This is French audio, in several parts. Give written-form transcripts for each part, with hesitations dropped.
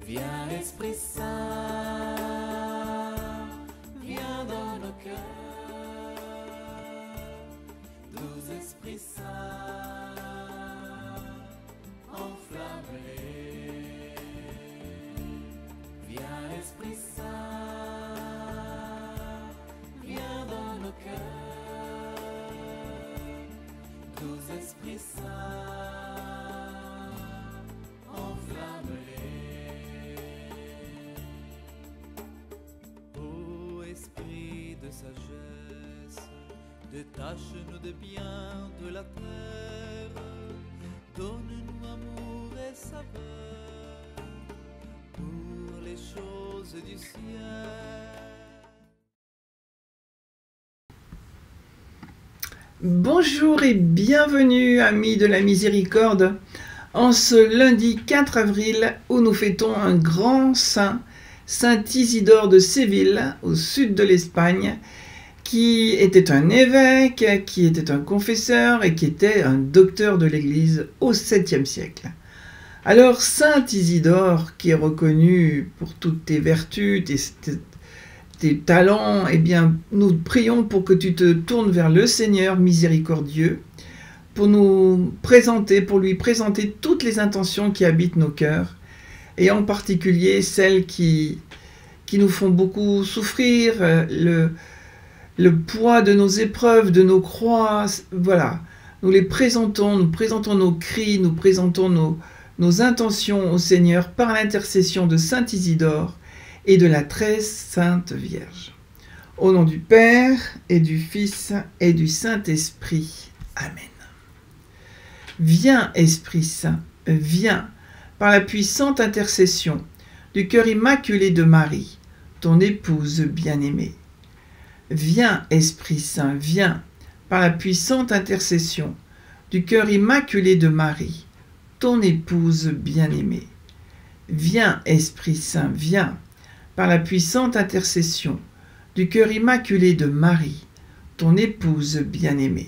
Viens Esprit Saint, viens dans nos cœurs, doux Esprit Saint, enflamme-les. Viens Esprit Saint, viens dans nos cœurs, doux Esprit Saint, enflamme-les. Ô Esprit de sagesse, détache-nous des biens de la terre, donne-nous amour et saveur pour les choses du ciel. Bonjour et bienvenue, amis de la miséricorde, en ce lundi 4 avril où nous fêtons un grand saint, Saint Isidore de Séville, au sud de l'Espagne, qui était un évêque, qui était un confesseur et qui était un docteur de l'Église au 7e siècle. Alors, Saint Isidore, qui est reconnu pour toutes tes vertus, tes talents, eh bien, nous prions pour que tu te tournes vers le Seigneur miséricordieux, pour lui présenter toutes les intentions qui habitent nos cœurs, et en particulier celles qui nous font beaucoup souffrir, le poids de nos épreuves, de nos croix, voilà. Nous présentons nos cris, nous présentons nos intentions au Seigneur par l'intercession de Saint Isidore et de la très sainte Vierge. Au nom du Père et du Fils et du Saint-Esprit. Amen. Viens, Esprit Saint, viens, par la puissante intercession du cœur immaculé de Marie, ton épouse bien-aimée. Viens, Esprit Saint, viens, par la puissante intercession du cœur immaculé de Marie, ton épouse bien-aimée. Viens, Esprit Saint, viens, par la puissante intercession du cœur immaculé de Marie, ton épouse bien-aimée.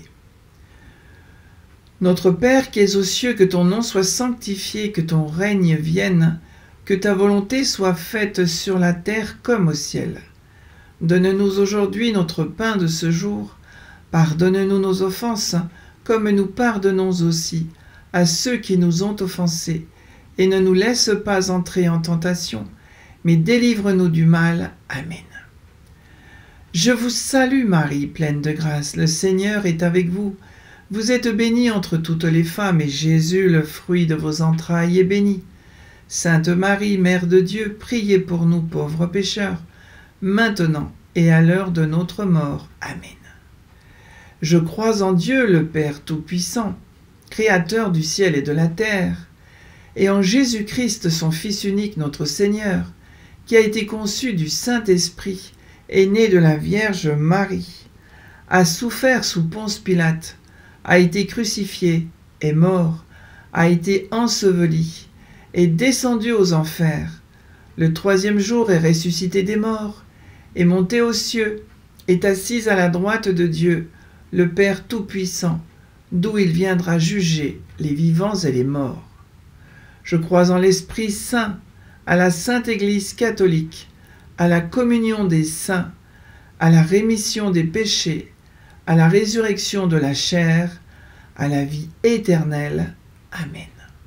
Notre Père qui es aux cieux, que ton nom soit sanctifié, que ton règne vienne, que ta volonté soit faite sur la terre comme au ciel. Donne-nous aujourd'hui notre pain de ce jour. Pardonne-nous nos offenses, comme nous pardonnons aussi à ceux qui nous ont offensés. Et ne nous laisse pas entrer en tentation, mais délivre-nous du mal. Amen. Je vous salue Marie, pleine de grâce, le Seigneur est avec vous. Vous êtes bénie entre toutes les femmes, et Jésus, le fruit de vos entrailles, est béni. Sainte Marie, Mère de Dieu, priez pour nous pauvres pécheurs, maintenant et à l'heure de notre mort. Amen. Je crois en Dieu, le Père Tout-Puissant, Créateur du ciel et de la terre, et en Jésus-Christ, son Fils unique, notre Seigneur, qui a été conçu du Saint-Esprit, est né de la Vierge Marie, a souffert sous Ponce Pilate, a été crucifié, est mort, a été enseveli, est descendu aux enfers. Le 3e jour est ressuscité des morts, est monté aux cieux, est assis à la droite de Dieu, le Père Tout-Puissant, d'où il viendra juger les vivants et les morts. Je crois en l'Esprit Saint, à la Sainte Église catholique, à la communion des saints, à la rémission des péchés, à la résurrection de la chair, à la vie éternelle. Amen.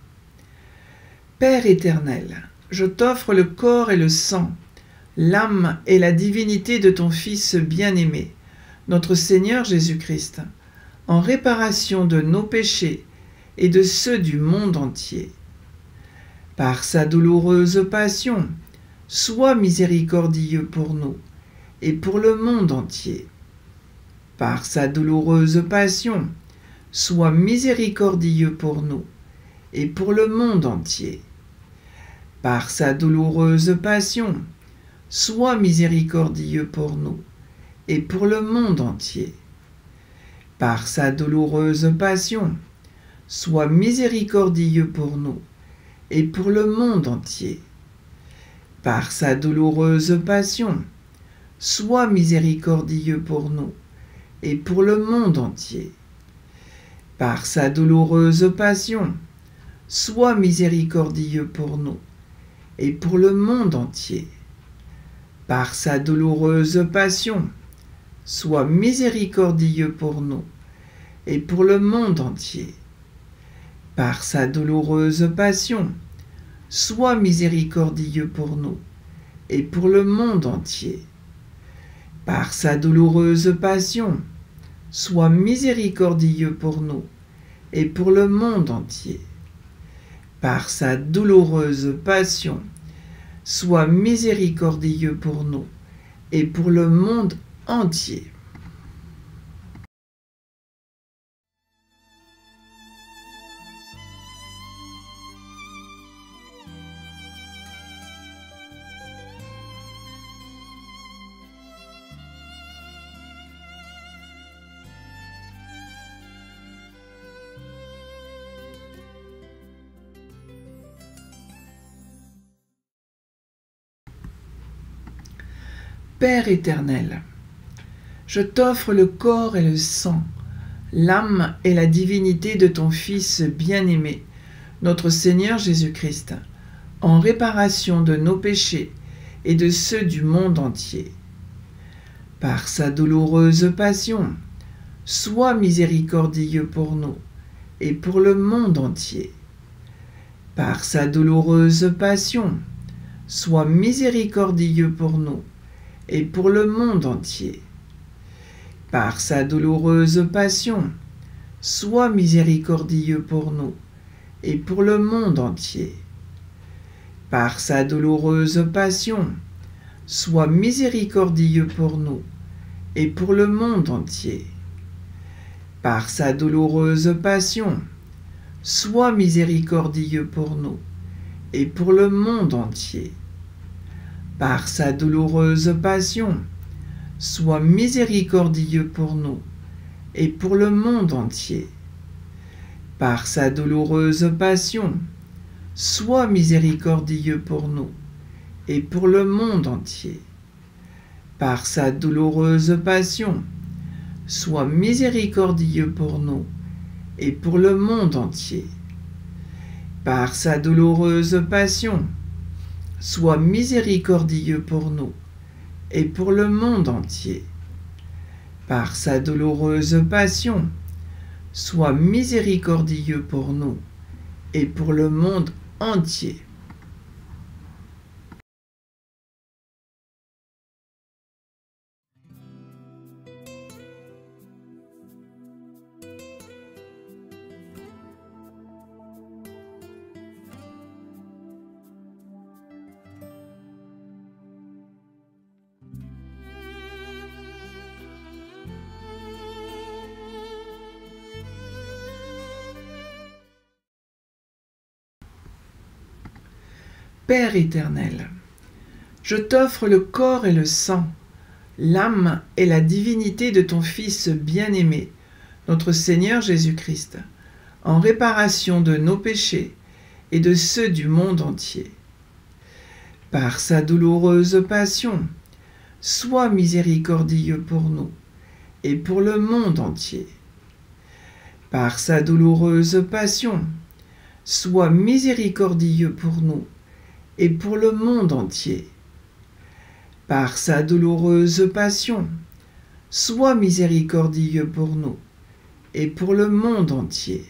Père éternel, je t'offre le corps et le sang, l'âme et la divinité de ton Fils bien-aimé, notre Seigneur Jésus-Christ, en réparation de nos péchés et de ceux du monde entier. Par sa douloureuse passion, sois miséricordieux pour nous et pour le monde entier. Par sa douloureuse passion, sois miséricordieux pour nous et pour le monde entier. Par sa douloureuse passion, sois miséricordieux pour nous et pour le monde entier. Par sa douloureuse passion, sois miséricordieux pour nous et pour le monde entier. Par sa douloureuse passion, sois miséricordieux pour nous et pour le monde entier. Par sa douloureuse passion, sois miséricordieux pour nous et pour le monde entier. Par sa douloureuse passion, sois miséricordieux pour nous et pour le monde entier. Par sa douloureuse passion, sois miséricordieux pour nous et pour le monde entier. Par sa douloureuse passion, sois miséricordieux pour nous et pour le monde entier. Par sa douloureuse passion, sois miséricordieux pour nous et pour le monde entier. Père éternel, je t'offre le corps et le sang, l'âme et la divinité de ton Fils bien-aimé, notre Seigneur Jésus-Christ, en réparation de nos péchés et de ceux du monde entier. Par sa douloureuse passion, sois miséricordieux pour nous et pour le monde entier. Par sa douloureuse passion, sois miséricordieux pour nous et pour le monde entier. Par sa douloureuse passion, sois miséricordieux pour nous et pour le monde entier. Par sa douloureuse passion, sois miséricordieux pour nous et pour le monde entier. Par sa douloureuse passion, sois miséricordieux pour nous et pour le monde entier. Par sa douloureuse passion, sois miséricordieux pour nous et pour le monde entier. Par sa douloureuse passion, sois miséricordieux pour nous et pour le monde entier. Par sa douloureuse passion, sois miséricordieux pour nous et pour le monde entier. Par sa douloureuse passion, sois miséricordieux pour nous et pour le monde entier. Par sa douloureuse passion, sois miséricordieux pour nous et pour le monde entier. Père éternel, je t'offre le corps et le sang, l'âme et la divinité de ton Fils bien-aimé, notre Seigneur Jésus-Christ, en réparation de nos péchés et de ceux du monde entier. Par sa douloureuse passion, sois miséricordieux pour nous et pour le monde entier. Par sa douloureuse passion, sois miséricordieux pour nous et pour le monde entier. Par sa douloureuse passion, sois miséricordieux pour nous et pour le monde entier.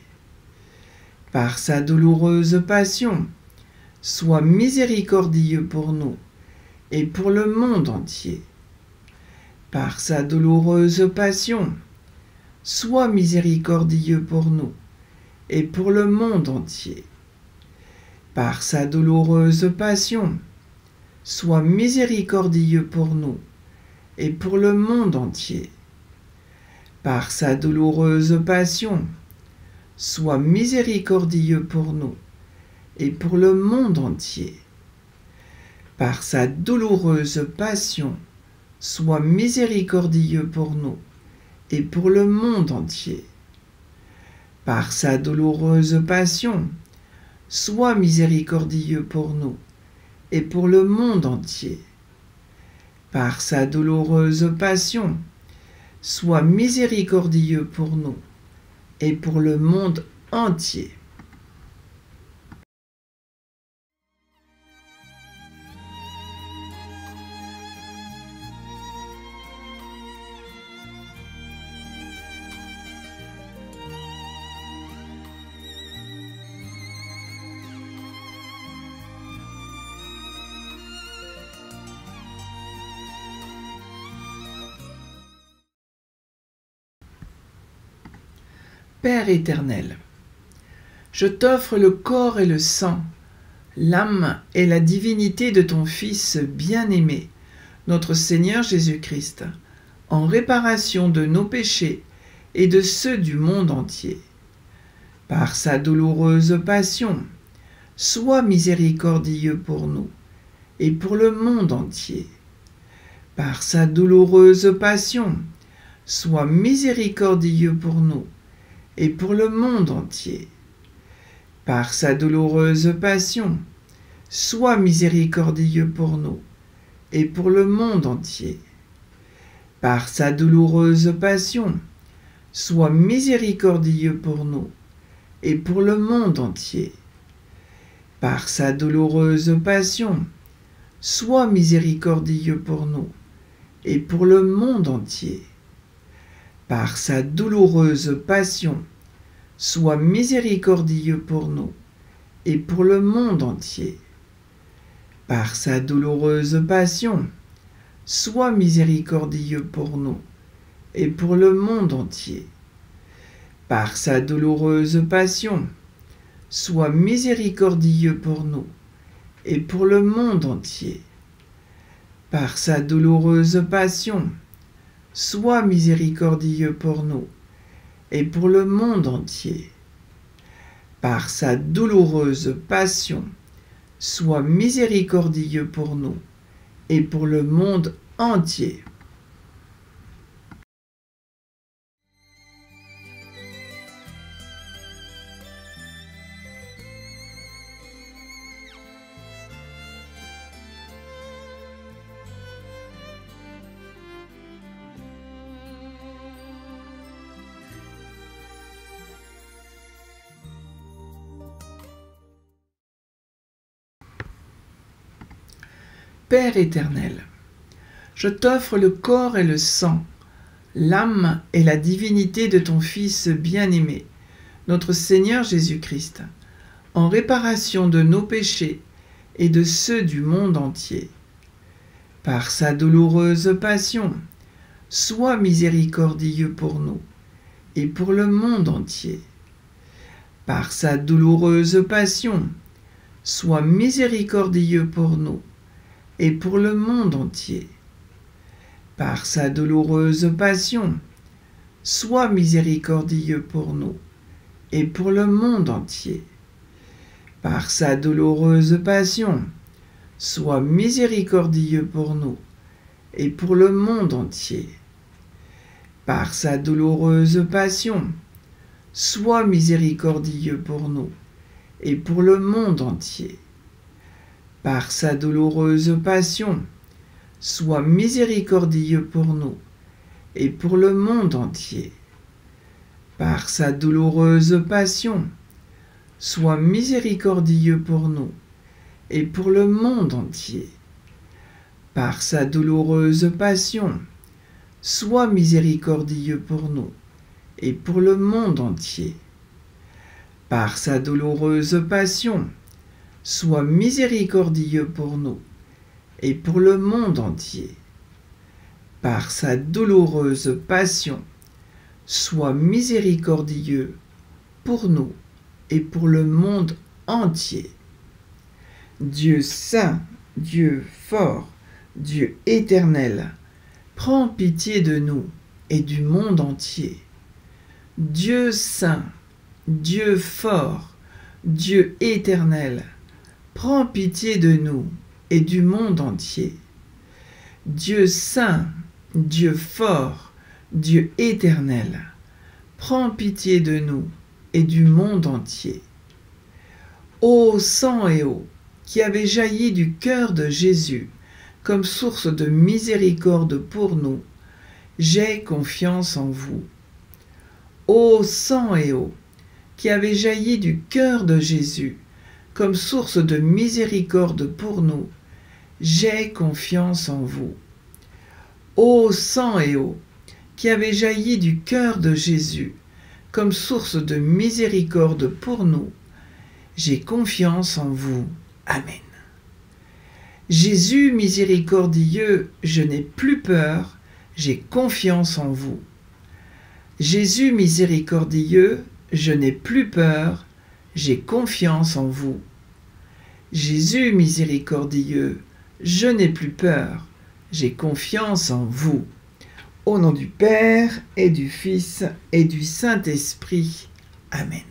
Par sa douloureuse passion, sois miséricordieux pour nous et pour le monde entier. Par sa douloureuse passion, sois miséricordieux pour nous et pour le monde entier. Par sa douloureuse passion, sois miséricordieux pour nous et pour le monde entier. Par sa douloureuse passion, sois miséricordieux pour nous et pour le monde entier. Par sa douloureuse passion, sois miséricordieux pour nous et pour le monde entier. Par sa douloureuse passion, sois miséricordieux pour nous et pour le monde entier. Par sa douloureuse passion, sois miséricordieux pour nous et pour le monde entier. Père éternel, je t'offre le corps et le sang, l'âme et la divinité de ton Fils bien-aimé, notre Seigneur Jésus-Christ, en réparation de nos péchés et de ceux du monde entier. Par sa douloureuse passion, sois miséricordieux pour nous et pour le monde entier. Par sa douloureuse passion, sois miséricordieux pour nous et pour le monde entier. Par sa douloureuse passion, sois miséricordieux pour nous et pour le monde entier. Par sa douloureuse passion, sois miséricordieux pour nous et pour le monde entier. Par sa douloureuse passion, sois miséricordieux pour nous et pour le monde entier. Par sa douloureuse passion, sois miséricordieux pour nous et pour le monde entier. Par sa douloureuse passion, sois miséricordieux pour nous et pour le monde entier. Par sa douloureuse passion, sois miséricordieux pour nous et pour le monde entier. Par sa douloureuse passion, sois miséricordieux pour nous et pour le monde entier. Par sa douloureuse passion, sois miséricordieux pour nous et pour le monde entier. Père éternel, je t'offre le corps et le sang, l'âme et la divinité de ton Fils bien-aimé, notre Seigneur Jésus-Christ, en réparation de nos péchés et de ceux du monde entier. Par sa douloureuse passion, sois miséricordieux pour nous et pour le monde entier. Par sa douloureuse passion, sois miséricordieux pour nous et pour le monde entier. Par sa douloureuse passion, sois miséricordieux pour nous et pour le monde entier. Par sa douloureuse passion, sois miséricordieux pour nous et pour le monde entier. Par sa douloureuse passion, sois miséricordieux pour nous et pour le monde entier. Par sa douloureuse passion, sois miséricordieux pour nous et pour le monde entier. Par sa douloureuse passion, sois miséricordieux pour nous et pour le monde entier. Par sa douloureuse passion, sois miséricordieux pour nous et pour le monde entier. Par sa douloureuse passion, sois miséricordieux pour nous et pour le monde entier. Par sa douloureuse passion, sois miséricordieux pour nous et pour le monde entier. Dieu saint, Dieu fort, Dieu éternel, prends pitié de nous et du monde entier. Dieu saint, Dieu fort, Dieu éternel, prends pitié de nous et du monde entier. Dieu saint, Dieu fort, Dieu éternel, prends pitié de nous et du monde entier. Ô sang et eau qui avez jailli du cœur de Jésus comme source de miséricorde pour nous, j'ai confiance en vous. Ô sang et eau qui avez jailli du cœur de Jésus comme source de miséricorde pour nous, j'ai confiance en vous. Ô sang et eau qui avez jailli du cœur de Jésus comme source de miséricorde pour nous, j'ai confiance en vous. Amen. Jésus miséricordieux, je n'ai plus peur, j'ai confiance en vous. Jésus miséricordieux, je n'ai plus peur, j'ai confiance en vous. Jésus miséricordieux, je n'ai plus peur, j'ai confiance en vous. Au nom du Père et du Fils et du Saint-Esprit. Amen.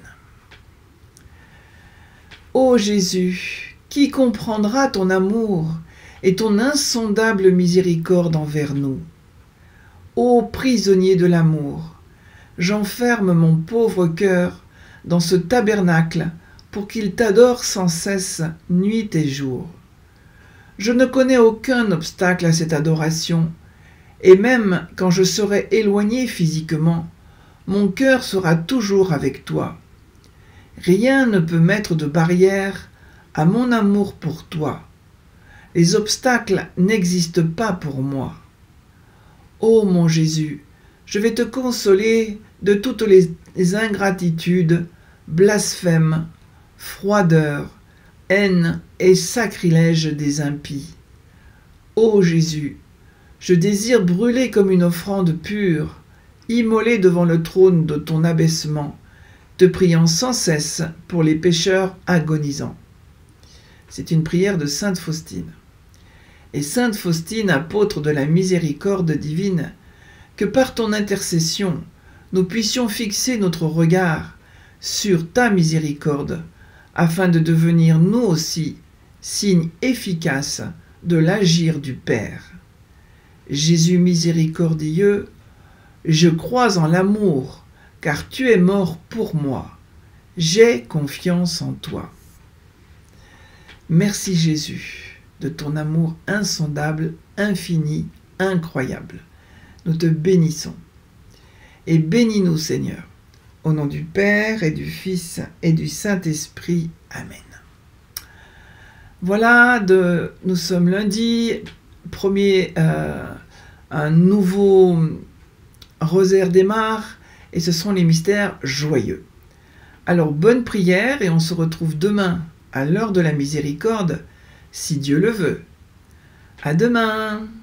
Ô Jésus, qui comprendra ton amour et ton insondable miséricorde envers nous? Ô prisonnier de l'amour, j'enferme mon pauvre cœur dans ce tabernacle pour qu'il t'adore sans cesse, nuit et jour. Je ne connais aucun obstacle à cette adoration, et même quand je serai éloigné physiquement, mon cœur sera toujours avec toi. Rien ne peut mettre de barrière à mon amour pour toi. Les obstacles n'existent pas pour moi. Ô mon Jésus, je vais te consoler de toutes les ingratitudes, blasphèmes, froideur, haine et sacrilège des impies. Ô Jésus, je désire brûler comme une offrande pure, immolée devant le trône de ton abaissement, te priant sans cesse pour les pécheurs agonisants. C'est une prière de Sainte Faustine. Et Sainte Faustine, apôtre de la miséricorde divine, que par ton intercession, nous puissions fixer notre regard sur ta miséricorde, afin de devenir nous aussi signe efficace de l'agir du Père. Jésus miséricordieux, je crois en l'amour, car tu es mort pour moi. J'ai confiance en toi. Merci Jésus de ton amour insondable, infini, incroyable. Nous te bénissons. Et bénis-nous, Seigneur, au nom du Père et du Fils et du Saint-Esprit. Amen. Voilà, nous sommes lundi, un nouveau rosaire démarre, et ce sont les mystères joyeux. Alors, bonne prière, et on se retrouve demain à l'heure de la miséricorde, si Dieu le veut. À demain!